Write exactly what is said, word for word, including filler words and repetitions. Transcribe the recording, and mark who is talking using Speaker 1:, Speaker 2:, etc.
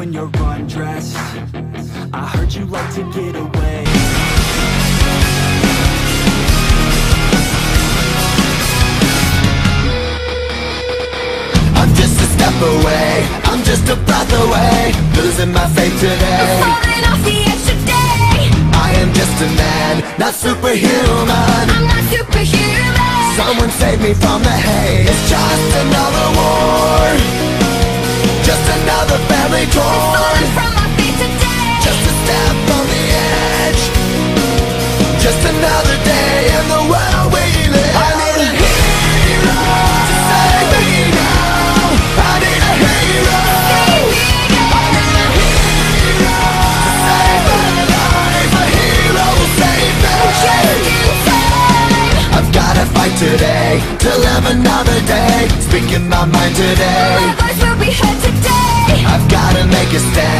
Speaker 1: when you're undressed. I heard you like to get away.
Speaker 2: I'm just a step away, I'm just a breath away, losing my faith today.
Speaker 3: I'm falling off the edge today.
Speaker 2: I am just a man, not superhuman.
Speaker 3: I'm not superhuman.
Speaker 2: Someone save me from the hate. It's just another war, just another family torn.
Speaker 3: Falling from my feet today.
Speaker 2: Just a step on the edge, just another day in the world we live. I need a hero to save me now. I need a hero. I need a hero to save my life. A hero will save me. I've gotta fight today to live another day, speaking my mind today.
Speaker 3: My voice will be heard today.
Speaker 2: I've gotta make a stand.